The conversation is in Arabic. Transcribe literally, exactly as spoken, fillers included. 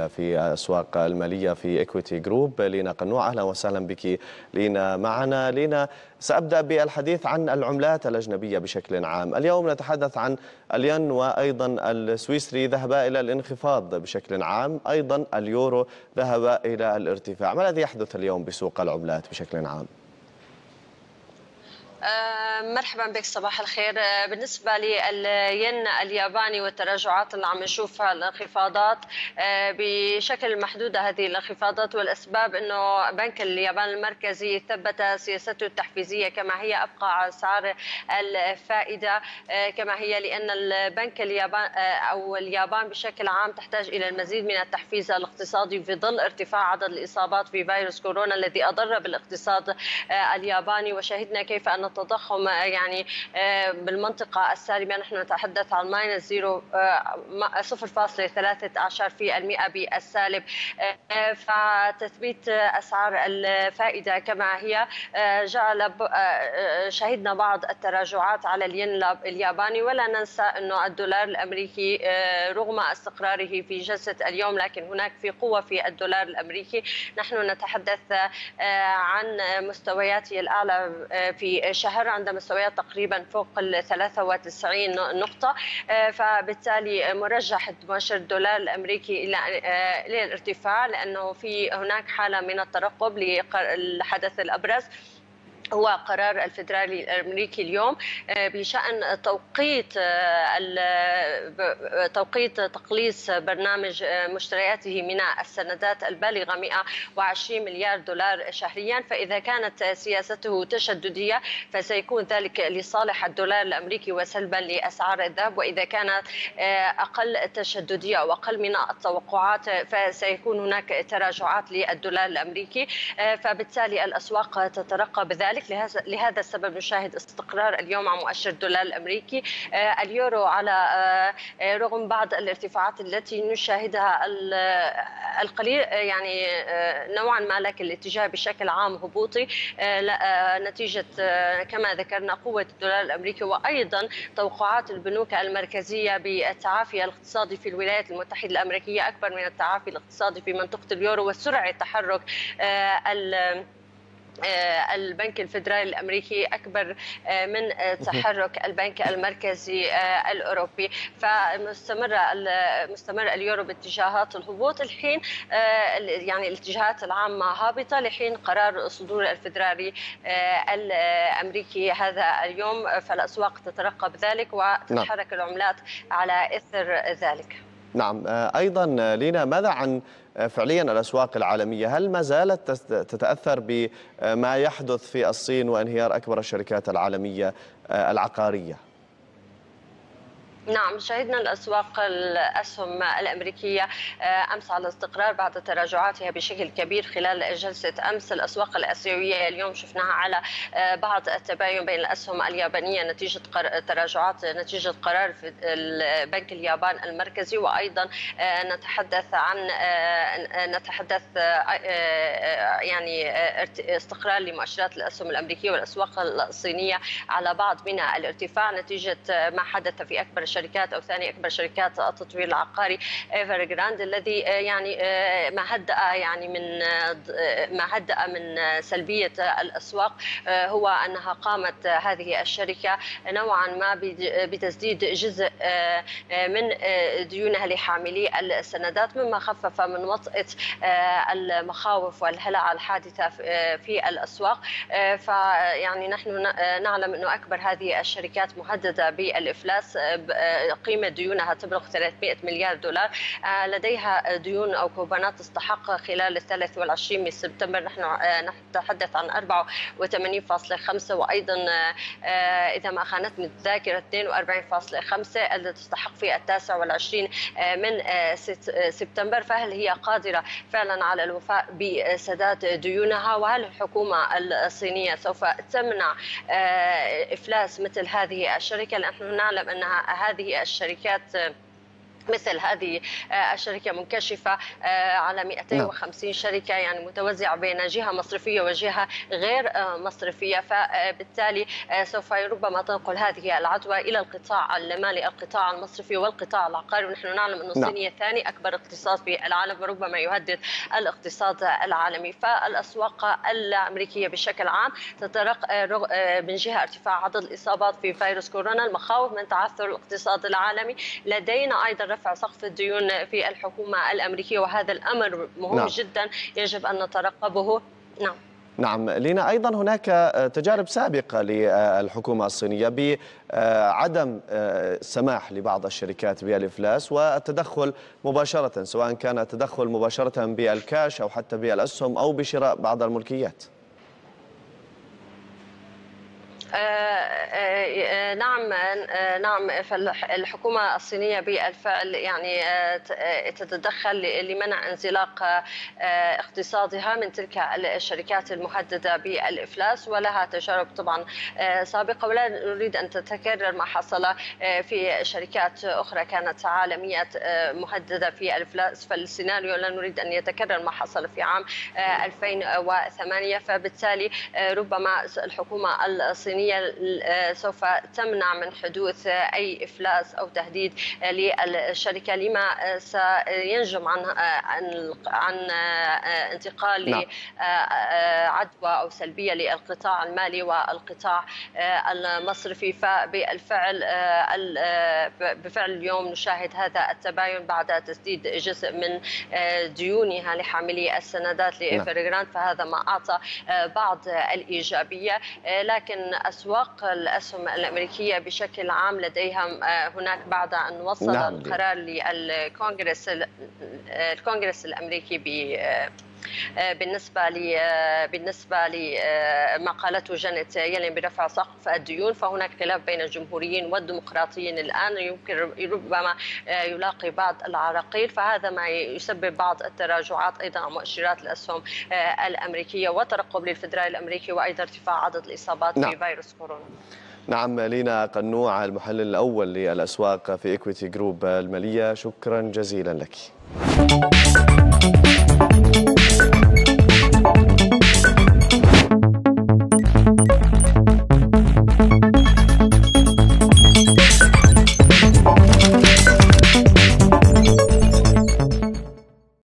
في الأسواق المالية في إكويتي جروب لينا قنوع. أهلا وسهلا بك لينا معنا. لينا، سأبدأ بالحديث عن العملات الأجنبية بشكل عام. اليوم نتحدث عن الين وأيضا السويسري ذهب إلى الانخفاض بشكل عام، أيضا اليورو ذهب إلى الارتفاع. ما الذي يحدث اليوم بسوق العملات بشكل عام؟ مرحبا بك، صباح الخير. بالنسبة للين الياباني والتراجعات اللي عم نشوفها، الانخفاضات بشكل محدودة هذه الانخفاضات، والأسباب أنه بنك اليابان المركزي ثبت سياسته التحفيزية كما هي، أبقى على أسعار الفائدة كما هي، لأن البنك اليابان أو اليابان بشكل عام تحتاج إلى المزيد من التحفيز الاقتصادي في ظل ارتفاع عدد الإصابات في فيروس كورونا الذي أضر بالاقتصاد الياباني. وشهدنا كيف أن التضخم يعني بالمنطقة السالبة، نحن نتحدث عن ماينس صفر فاصلة ثلاثة عشر في المئة بالسالب. فتثبيت أسعار الفائدة كما هي جعل شهدنا بعض التراجعات على الين الياباني. ولا ننسى أنه الدولار الأمريكي رغم استقراره في جلسة اليوم، لكن هناك في قوة في الدولار الأمريكي. نحن نتحدث عن مستوياته الأعلى في شهر عند مستويات تقريبا فوق ال ثلاثة وتسعين نقطة، فبالتالي مرجح مؤشر الدولار الأمريكي إلى إلى الارتفاع، لأنه في هناك حالة من الترقب للحدث الأبرز هو قرار الفدرالي الامريكي اليوم بشان توقيت توقيت تقليص برنامج مشترياته من السندات البالغه مئة وعشرين مليار دولار شهريا. فاذا كانت سياسته تشدديه فسيكون ذلك لصالح الدولار الامريكي وسلبا لاسعار الذهب، واذا كانت اقل تشدديه او اقل من التوقعات فسيكون هناك تراجعات للدولار الامريكي. فبالتالي الاسواق تترقب ذلك. لهذا السبب نشاهد استقرار اليوم على مؤشر الدولار الامريكي. اليورو على رغم بعض الارتفاعات التي نشاهدها القليل يعني نوعا ما، لكن الاتجاه بشكل عام هبوطي نتيجه كما ذكرنا قوه الدولار الامريكي، وايضا توقعات البنوك المركزيه بالتعافي الاقتصادي في الولايات المتحده الامريكيه اكبر من التعافي الاقتصادي في منطقه اليورو، وسرعه تحرك ال البنك الفدرالي الامريكي اكبر من تحرك البنك المركزي الاوروبي. فمستمر مستمر اليورو باتجاهات الهبوط الحين، يعني الاتجاهات العامه هابطه لحين قرار صدور الفدرالي الامريكي هذا اليوم. فالاسواق تترقب ذلك وتتحرك العملات على اثر ذلك. نعم. أيضا لينا، ماذا عن فعليا الأسواق العالمية؟ هل ما زالت تتأثر بما يحدث في الصين وانهيار أكبر الشركات العالمية العقارية؟ نعم، شهدنا الأسواق الأسهم الأمريكية أمس على استقرار بعد تراجعاتها بشكل كبير خلال جلسة أمس. الأسواق الآسيوية اليوم شفناها على بعض التباين بين الأسهم اليابانية نتيجة تراجعات نتيجة قرار بنك اليابان المركزي، وأيضا نتحدث عن نتحدث يعني استقرار لمؤشرات الأسهم الأمريكية والأسواق الصينية على بعض من الارتفاع نتيجة ما حدث في أكبر شركات او ثاني اكبر شركات التطوير العقاري ايفر جراند، الذي يعني ما هدأ يعني من ما هدأ من سلبيه الاسواق هو انها قامت هذه الشركه نوعا ما بتسديد جزء من ديونها لحاملي السندات، مما خفف من وطأة المخاوف والهلع الحادثه في الاسواق. فيعني نحن نعلم انه اكبر هذه الشركات مهدده بالافلاس، قيمة ديونها تبلغ ثلاثمئة مليار دولار، لديها ديون أو كوبونات تستحق خلال الثالث والعشرين من سبتمبر نحن نتحدث عن أربعة وثمانين فاصلة خمسة، وأيضا إذا ما خانتني الذاكرة اثنين وأربعين فاصلة خمسة التي تستحق في التاسع والعشرين من سبتمبر. فهل هي قادرة فعلا على الوفاء بسداد ديونها؟ وهل الحكومة الصينية سوف تمنع إفلاس مثل هذه الشركة؟ نحن نعلم أنها هذه الشركات مثل هذه الشركة منكشفة على مئتين وخمسين شركة، يعني متوزعة بين جهة مصرفية وجهة غير مصرفية، فبالتالي سوف ربما تنقل هذه العدوى إلى القطاع المالي، القطاع المصرفي والقطاع العقاري، ونحن نعلم أن الصين هي ثاني أكبر اقتصاد في العالم وربما يهدد الاقتصاد العالمي. فالأسواق الأمريكية بشكل عام تترق من جهة ارتفاع عدد الإصابات في فيروس كورونا، المخاوف من تعثر الاقتصاد العالمي، لدينا أيضا رفع سقف الديون في الحكومة الأمريكية، وهذا الأمر مهم نعم. جدا يجب أن نترقبه. نعم نعم لينا، أيضا هناك تجارب سابقة للحكومة الصينية بعدم السماح لبعض الشركات بالإفلاس والتدخل مباشرة، سواء كان التدخل مباشرة بالكاش أو حتى بالأسهم أو بشراء بعض الملكيات. آه آه نعم آه نعم فالحكومة الصينية بالفعل يعني تتدخل لمنع انزلاق اقتصادها من تلك الشركات المهددة بالإفلاس، ولها تجارب طبعا سابقة، ولا نريد أن تتكرر ما حصل في شركات أخرى كانت عالمية مهددة في الإفلاس، فالسيناريو لا نريد أن يتكرر ما حصل في عام ألفين وثمانية. فبالتالي ربما الحكومة الصينية سوف تمنع من حدوث أي إفلاس أو تهديد للشركة، لما سينجم عن عن انتقال لعدوى أو سلبية للقطاع المالي والقطاع المصرفي. فبالفعل بفعل اليوم نشاهد هذا التباين بعد تسديد جزء من ديونها لحاملي السندات لإيفرغراند، فهذا ما أعطى بعض الإيجابية. لكن أسواق الأسهم الأمريكية بشكل عام لديها هناك بعد أن وصل نعم. القرار للكونغرس الكونغرس الأمريكي ب بالنسبة ل بالنسبة لما قالته جانيت يلين برفع سقف الديون، فهناك خلاف بين الجمهوريين والديمقراطيين الآن، يمكن ربما يلاقي بعض العراقيل، فهذا ما يسبب بعض التراجعات أيضا على مؤشرات الأسهم الأمريكية، وترقب للفدرالي الأمريكي، وأيضا ارتفاع عدد الإصابات نعم. في فيروس كورونا. نعم لينا قنوع، المحلل الأول للأسواق في إكويتي جروب المالية، شكرا جزيلا لك.